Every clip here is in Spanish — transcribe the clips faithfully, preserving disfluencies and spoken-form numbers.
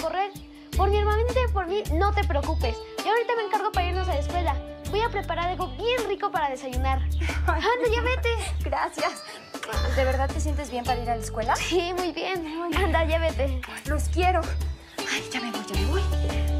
correr. Por mi hermanita y por mí, no te preocupes. Yo ahorita me encargo para irnos a la escuela. Voy a preparar algo bien rico para desayunar. Anda, ya vete. Gracias. ¿De verdad te sientes bien para ir a la escuela? Sí, muy bien. Anda, ya vete. Los quiero. Ay, ya me voy, ya me voy.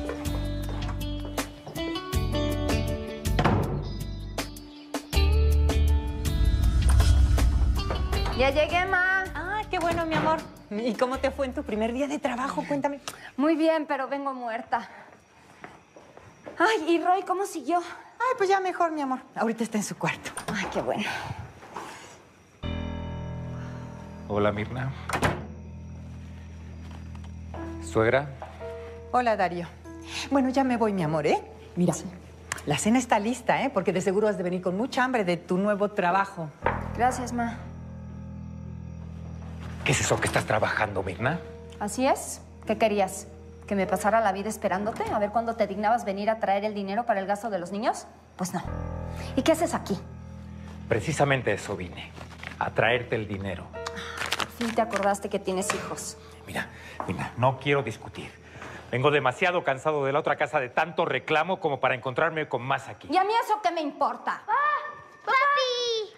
Ya llegué, ma. Ah, qué bueno, mi amor. ¿Y cómo te fue en tu primer día de trabajo? Cuéntame. Muy bien, pero vengo muerta. Ay, ¿y Roy cómo siguió? Ay, pues ya mejor, mi amor. Ahorita está en su cuarto. Ay, qué bueno. Hola, Mirna. ¿Suegra? Hola, Darío. Bueno, ya me voy, mi amor, ¿eh? Mira, sí. La cena está lista, ¿eh? Porque de seguro has de venir con mucha hambre de tu nuevo trabajo. Gracias, ma. ¿Qué es eso que estás trabajando, Mirna? Así es. ¿Qué querías? ¿Que me pasara la vida esperándote? A ver cuándo te dignabas venir a traer el dinero para el gasto de los niños. Pues no. ¿Y qué haces aquí? Precisamente eso vine. A traerte el dinero. Por fin te acordaste que tienes hijos. Mira, Mirna, no quiero discutir. Vengo demasiado cansado de la otra casa de tanto reclamo como para encontrarme con más aquí. ¿Y a mí eso qué me importa? ¡Ah! ¡Papi!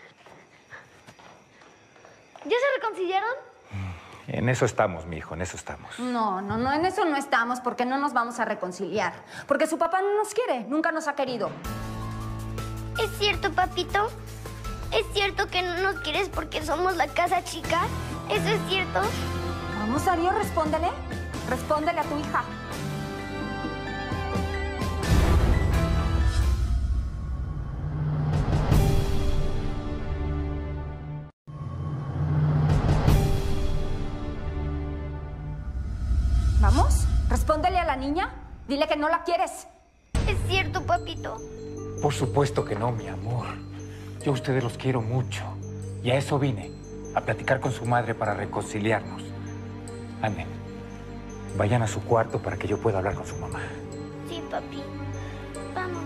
¿Ya se reconciliaron? En eso estamos, mi hijo, en eso estamos. No, no, no, en eso no estamos porque no nos vamos a reconciliar. Porque su papá no nos quiere, nunca nos ha querido. ¿Es cierto, papito? ¿Es cierto que no nos quieres porque somos la casa chica? ¿Eso es cierto? Vamos, Darío, respóndele. Respóndele a tu hija. ¿Vamos? Respóndele a la niña. Dile que no la quieres. ¿Es cierto, papito? Por supuesto que no, mi amor. Yo a ustedes los quiero mucho. Y a eso vine, a platicar con su madre para reconciliarnos. Anden, vayan a su cuarto para que yo pueda hablar con su mamá. Sí, papi. Vámonos.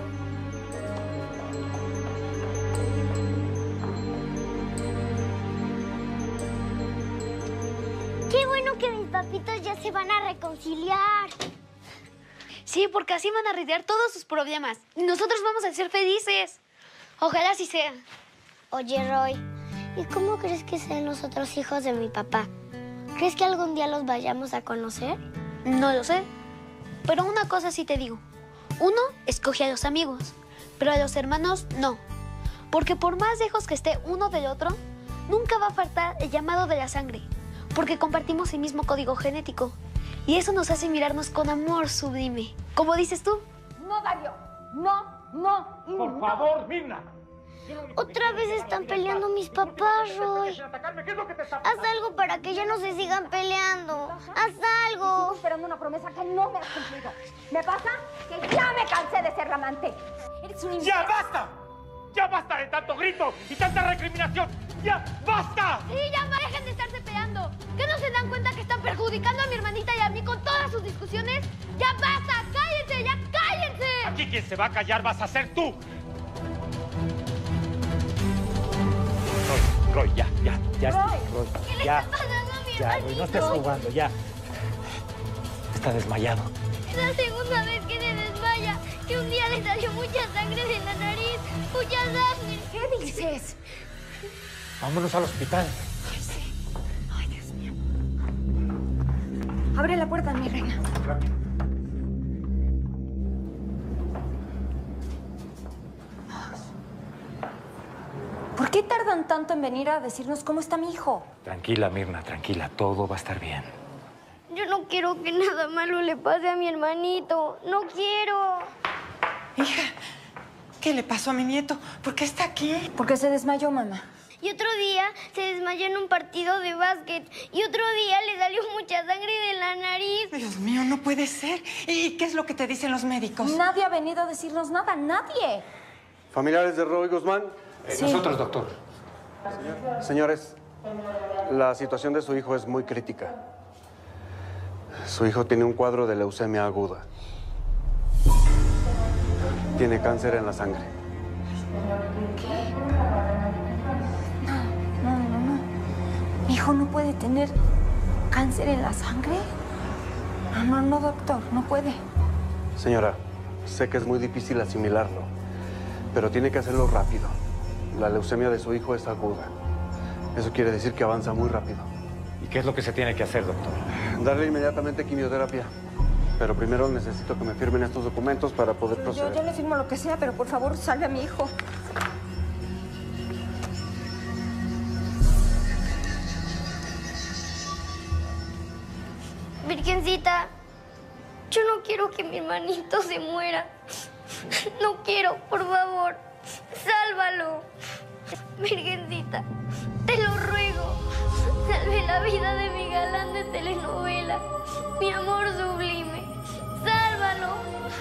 Qué bueno que mis papitos ya se van a reconciliar. Sí, porque así van a arreglar todos sus problemas. Y nosotros vamos a ser felices. Ojalá así sea. Oye, Roy, ¿y cómo crees que sean los otros hijos de mi papá? ¿Crees que algún día los vayamos a conocer? No lo sé. Pero una cosa sí te digo. Uno escoge a los amigos, pero a los hermanos no. Porque por más lejos que esté uno del otro, nunca va a faltar el llamado de la sangre. Porque compartimos el mismo código genético. Y eso nos hace mirarnos con amor sublime. ¿Cómo dices tú? No, Darío. No, no y Por no. favor, Mirna. Otra vez están peleando mis papás, Roy. Haz algo para que ya no se sigan peleando. Haz algo. Sigo esperando una promesa que no me has cumplido. ¿Me pasa? Que ya me cansé de ser la amante. Eres un ¡Ya basta! ¡Ya basta de tanto grito y tanta recriminación! ¡Ya basta! Sí, ya dejen de estarse peleando. ¿Qué no se dan cuenta que están perjudicando a mi hermanita y a mí con todas sus discusiones? ¡Ya basta! ¡Cállense! ¡Ya cállense! Aquí quien se va a callar vas a ser tú. Roy, Roy, ya, ya, ya. Roy, Roy, ¿Qué le ya, está pasando a mi ya, hermanito? Roy, no estés jugando, ya. Está desmayado. Es la segunda vez que se desmaya. Que un día le salió mucha sangre de la nariz. Mucha sangre. ¿qué dices? Vámonos al hospital. Ay, sí. Ay, Dios mío. Abre la puerta, mi reina. ¿Por qué tardan tanto en venir a decirnos cómo está mi hijo? Tranquila, Mirna, tranquila. Todo va a estar bien. Yo no quiero que nada malo le pase a mi hermanito. No quiero. Hija, ¿qué le pasó a mi nieto? ¿Por qué está aquí? Porque se desmayó, mamá. Y otro día se desmayó en un partido de básquet. Y otro día le salió mucha sangre de la nariz. Dios mío, no puede ser. ¿Y qué es lo que te dicen los médicos? Nadie ha venido a decirnos nada, nadie. ¿Familiares de Roy Guzmán? Eh, Sí. Nosotros, doctor. Señores, la situación de su hijo es muy crítica. Su hijo tiene un cuadro de leucemia aguda. Tiene cáncer en la sangre. No, no, no. Mi hijo no puede tener cáncer en la sangre. No, no, no, doctor, no puede. Señora, sé que es muy difícil asimilarlo, pero tiene que hacerlo rápido. La leucemia de su hijo es aguda. Eso quiere decir que avanza muy rápido. ¿Y qué es lo que se tiene que hacer, doctor? Darle inmediatamente quimioterapia. Pero primero necesito que me firmen estos documentos para poder proceder. Yo, yo le firmo lo que sea, pero por favor, salve a mi hijo. Virgencita, yo no quiero que mi hermanito se muera. No quiero, por favor. Sálvalo. Virgencita, te lo ruego. Salve la vida de mi galán de telenovela. Mi amor sublime. Sálvalo.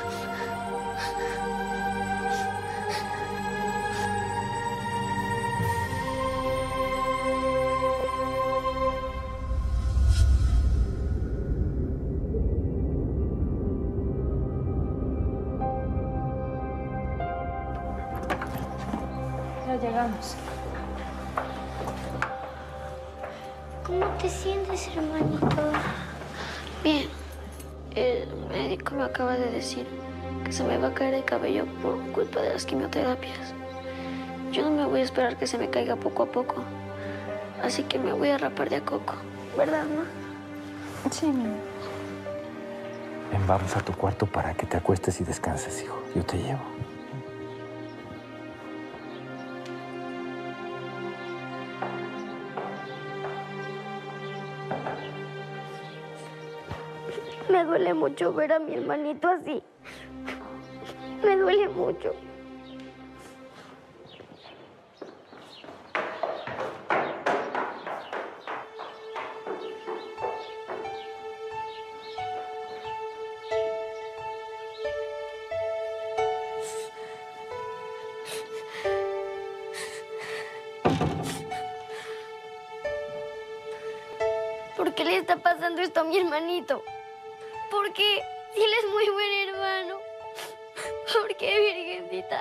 Ya llegamos. ¿Cómo te sientes, hermanito? Bien. El médico me acaba de decir que se me va a caer el cabello por culpa de las quimioterapias. Yo no me voy a esperar que se me caiga poco a poco. Así que me voy a rapar de a coco. ¿Verdad, no? Sí, mi amor. Ven, vamos a tu cuarto para que te acuestes y descanses, hijo. Yo te llevo. Me duele mucho ver a mi hermanito así. Me duele mucho. ¿Por qué le está pasando esto a mi hermanito? ¿Por qué? Si él es muy buen hermano. ¿Por qué, Virgencita?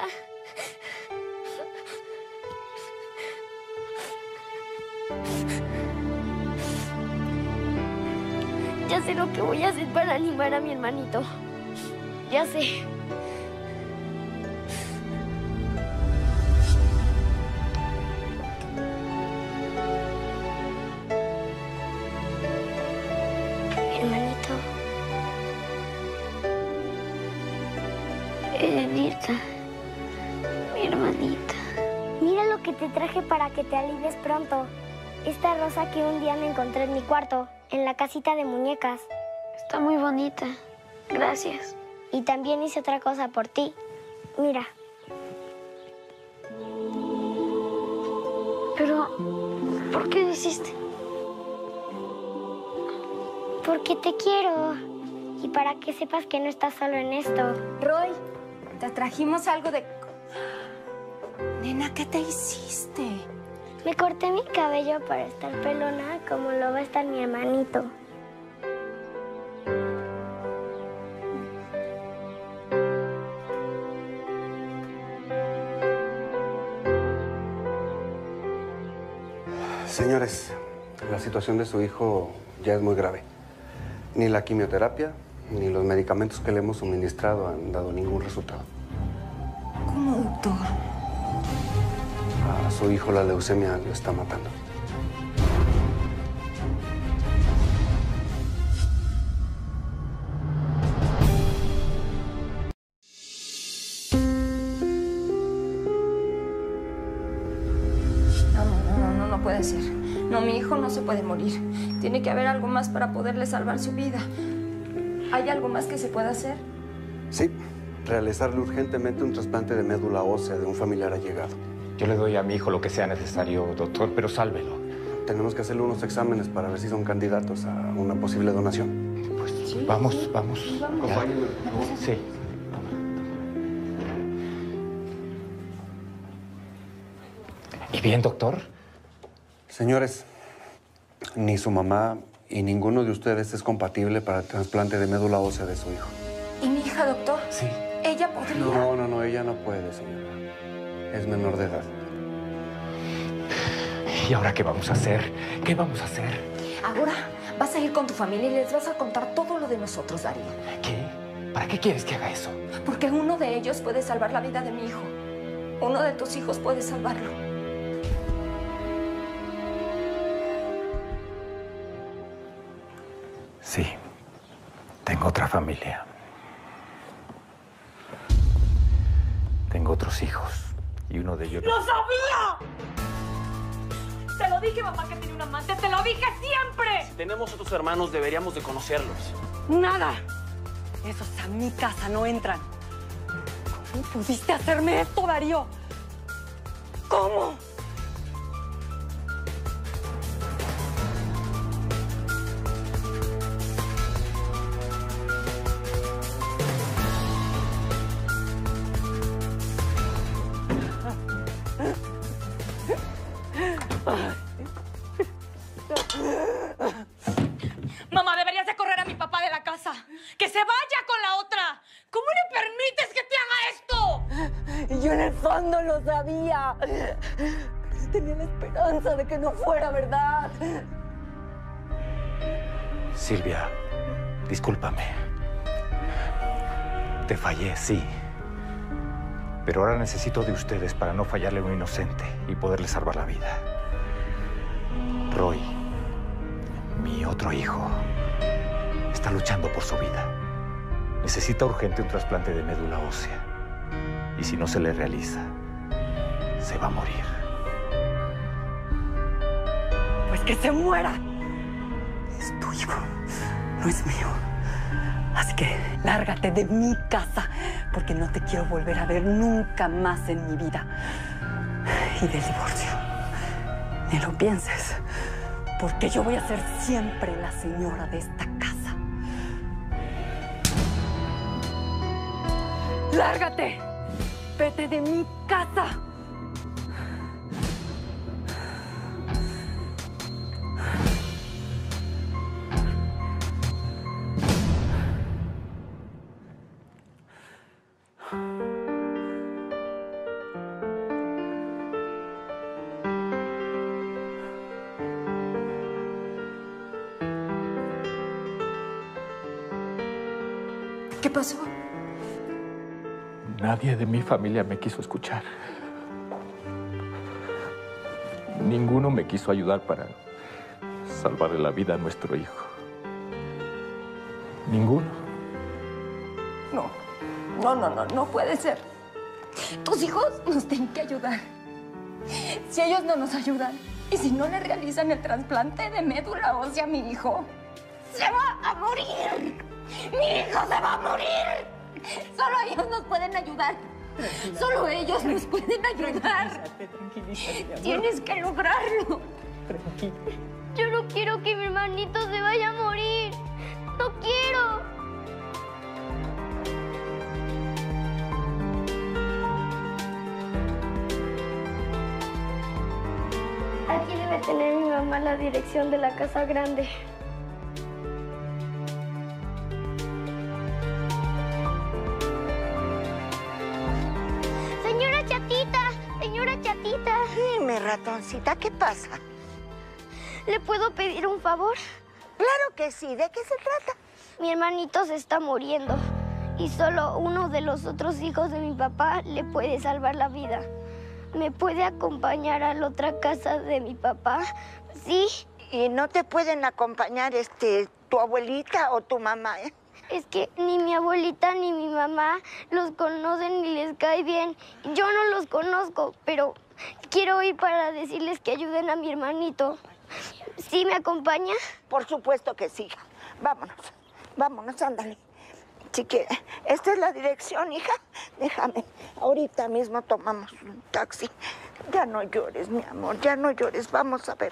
Ya sé lo que voy a hacer para animar a mi hermanito. Ya sé. Hermanito. Elenita, mi hermanita. Mira lo que te traje para que te alivies pronto. Esta rosa que un día me encontré en mi cuarto, en la casita de muñecas. Está muy bonita. Gracias. Y también hice otra cosa por ti. Mira. Pero, ¿por qué lo hiciste? Porque te quiero. Y para que sepas que no estás solo en esto. Roy, te trajimos algo de... Nena, ¿qué te hiciste? Me corté mi cabello para estar pelona como lo va a estar mi hermanito. Señores, la situación de su hijo ya es muy grave. Ni la quimioterapia ni los medicamentos que le hemos suministrado han dado ningún resultado. ¿Cómo, doctor? A su hijo la leucemia lo está matando. No, no, no, no, no puede ser. No, mi hijo no se puede morir. Tiene que haber algo más para poderle salvar su vida. ¿Hay algo más que se pueda hacer? Sí, realizarle urgentemente un trasplante de médula ósea de un familiar allegado. Yo le doy a mi hijo lo que sea necesario, doctor, pero sálvelo. Tenemos que hacerle unos exámenes para ver si son candidatos a una posible donación. Pues sí, vamos, vamos. vamos. Acompáñenme. Sí. ¿Y bien, doctor? Señores, ni su mamá y ninguno de ustedes es compatible para el trasplante de médula ósea de su hijo. ¿Y mi hija, doctor? Sí. ¿Ella podría? No, no, no, ella no puede, señora. Es menor de edad. ¿Y ahora qué vamos a hacer? ¿Qué vamos a hacer? Ahora, Vas a ir con tu familia y les vas a contar todo lo de nosotros, Darío. ¿Qué? ¿Para qué quieres que haga eso? Porque uno de ellos puede salvar la vida de mi hijo. Uno de tus hijos puede salvarlo. Sí, tengo otra familia. Tengo otros hijos y uno de ellos... ¡Lo sabía! Te lo dije, mamá, que tenía un amante. ¡Te lo dije siempre! Si tenemos otros hermanos, deberíamos de conocerlos. Nada. Esos a mi casa no entran. ¿Cómo pudiste hacerme esto, Darío? ¿Cómo? Mamá, deberías de correr a mi papá de la casa. ¡Que se vaya con la otra! ¿Cómo le permites que te haga esto? Y yo en el fondo lo sabía. Pero tenía la esperanza de que no fuera verdad. Silvia, discúlpame. Te fallé, sí. Pero ahora necesito de ustedes para no fallarle a un inocente y poderle salvar la vida. Roy, mi otro hijo, está luchando por su vida. Necesita urgente un trasplante de médula ósea. Y si no se le realiza, se va a morir. Pues que se muera. Es tu hijo, no es mío. Así que lárgate de mi casa, porque no te quiero volver a ver nunca más en mi vida. Y del divorcio, ni lo pienses, porque yo voy a ser siempre la señora de esta casa. ¡Lárgate! ¡Vete de mi casa! ¿Qué pasó? Nadie de mi familia me quiso escuchar. Ninguno me quiso ayudar para salvarle la vida a nuestro hijo. Ninguno. No, no, no, no, no puede ser. Tus hijos nos tienen que ayudar. Si ellos no nos ayudan y si no le realizan el trasplante de médula ósea a mi hijo, ¡se va a morir! ¡Mi hijo se va a morir! Solo ellos nos pueden ayudar. Tranquila. Solo ellos nos pueden ayudar. Tranquilízate, tranquilízate, tienes que lograrlo. Tranquila. Yo no quiero que mi hermanito se vaya a morir. No quiero. Aquí debe tener mi mamá la dirección de la casa grande. Señora Chatita, señora Chatita. Dime, ratoncita, ¿qué pasa? ¿Le puedo pedir un favor? Claro que sí. ¿De qué se trata? Mi hermanito se está muriendo y solo uno de los otros hijos de mi papá le puede salvar la vida. ¿Me puede acompañar a la otra casa de mi papá? ¿Sí? ¿Y no te pueden acompañar este, tu abuelita o tu mamá, eh? Es que ni mi abuelita ni mi mamá los conocen ni les cae bien. Yo no los conozco, pero quiero ir para decirles que ayuden a mi hermanito. ¿Sí me acompaña? Por supuesto que sí. Vámonos, vámonos, ándale. Así que, esta es la dirección, hija. Déjame, ahorita mismo tomamos un taxi. Ya no llores, mi amor, ya no llores. Vamos a ver.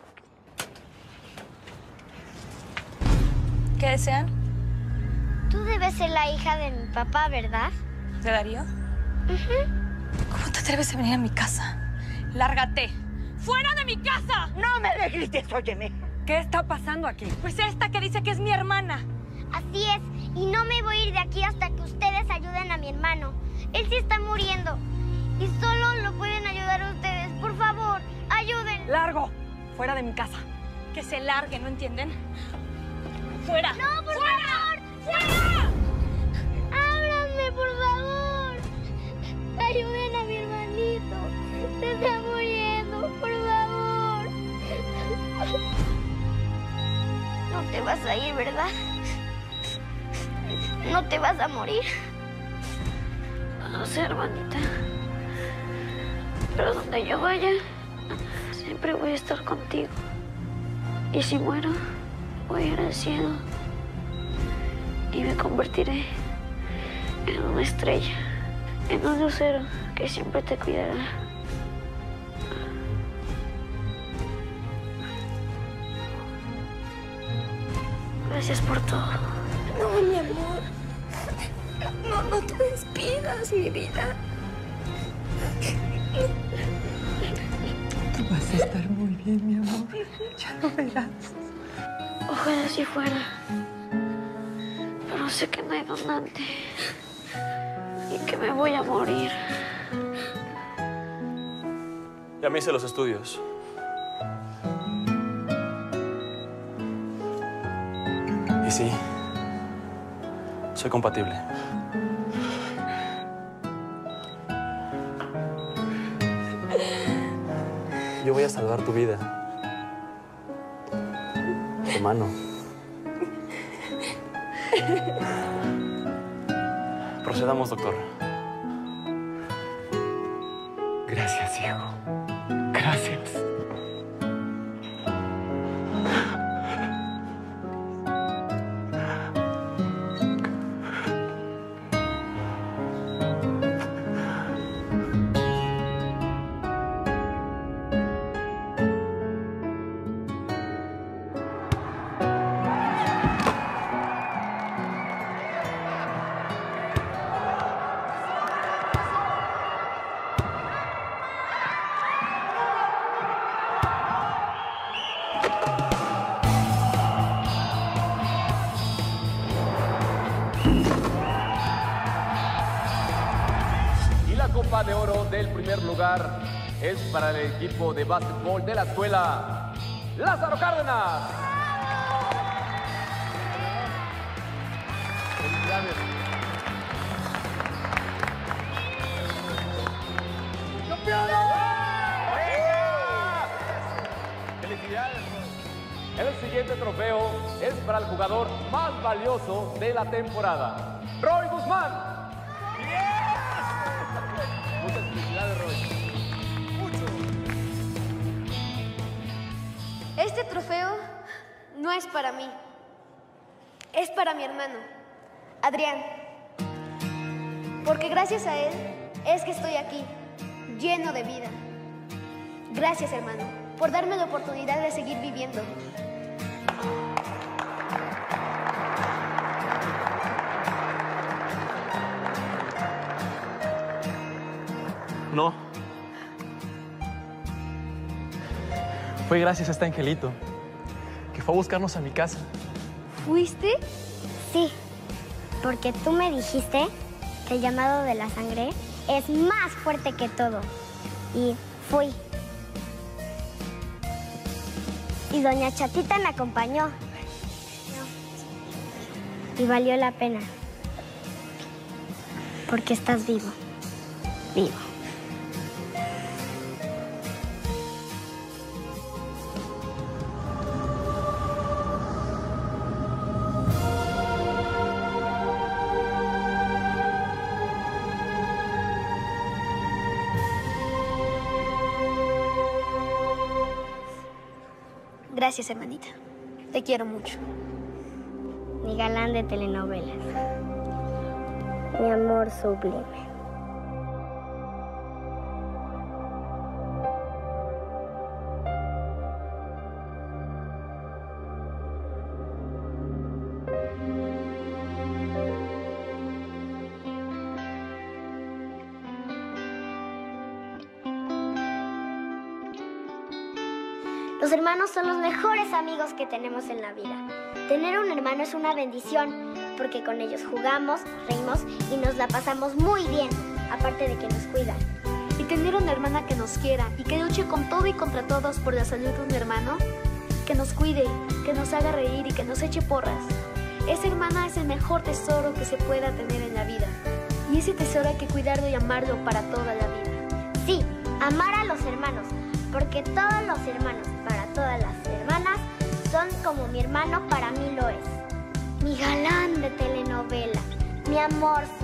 ¿Qué desean? Tú debes ser la hija de mi papá, ¿verdad? ¿De Darío? Uh-huh. ¿Cómo te atreves a venir a mi casa? ¡Lárgate! ¡Fuera de mi casa! No me le grites, óyeme. ¿Qué está pasando aquí? Pues esta que dice que es mi hermana. Así es, y no me voy a ir de aquí hasta que ustedes ayuden a mi hermano. Él sí está muriendo y solo lo pueden ayudar ustedes. Por favor, ayuden. ¡Largo! Fuera de mi casa. Que se largue, ¿no entienden? no te vas a ir, ¿verdad? No te vas a morir. No sé, hermanita. Pero donde yo vaya, siempre voy a estar contigo. Y si muero, voy a ir al cielo. Y me convertiré en una estrella, en un lucero que siempre te cuidará. Gracias por todo. No, mi amor. No, no te despidas, mi vida. Tú vas a estar muy bien, mi amor. Ya lo verás. Ojalá así fuera. Pero sé que no hay donante. Y que me voy a morir. Ya me hice los estudios. Y sí, soy compatible. Yo voy a salvar tu vida. Hermano. Procedamos, doctor. Gracias, hijo. Gracias. Copa de oro del primer lugar es para el equipo de básquetbol de la escuela Lázaro Cárdenas. Felicidades. Felicidades. El siguiente trofeo es para el jugador más valioso de la temporada, Roy Guzmán. Muchas felicidades, Roy. Mucho. Este trofeo no es para mí. Es para mi hermano, Adrián. Porque gracias a él es que estoy aquí, lleno de vida. Gracias, hermano, por darme la oportunidad de seguir viviendo. No. Fue gracias a este angelito que fue a buscarnos a mi casa. ¿Fuiste? Sí, porque tú me dijiste que el llamado de la sangre es más fuerte que todo. Y fui. Y doña Chatita me acompañó. Y valió la pena. Porque estás vivo. Vivo. Gracias, hermanita. Te quiero mucho. Mi galán de telenovelas. Mi amor sublime. Los hermanos son los mejores amigos que tenemos en la vida. Tener un hermano es una bendición, porque con ellos jugamos, reímos y nos la pasamos muy bien, aparte de que nos cuidan. Y tener una hermana que nos quiera y que luche con todo y contra todos por la salud de un hermano, que nos cuide, que nos haga reír y que nos eche porras. Esa hermana es el mejor tesoro que se pueda tener en la vida. Y ese tesoro hay que cuidarlo y amarlo para toda la vida. Sí, amar a los hermanos, porque todos los hermanos, para todas las hermanas, corazón como mi hermano para mí lo es. Mi galán de telenovela, mi amor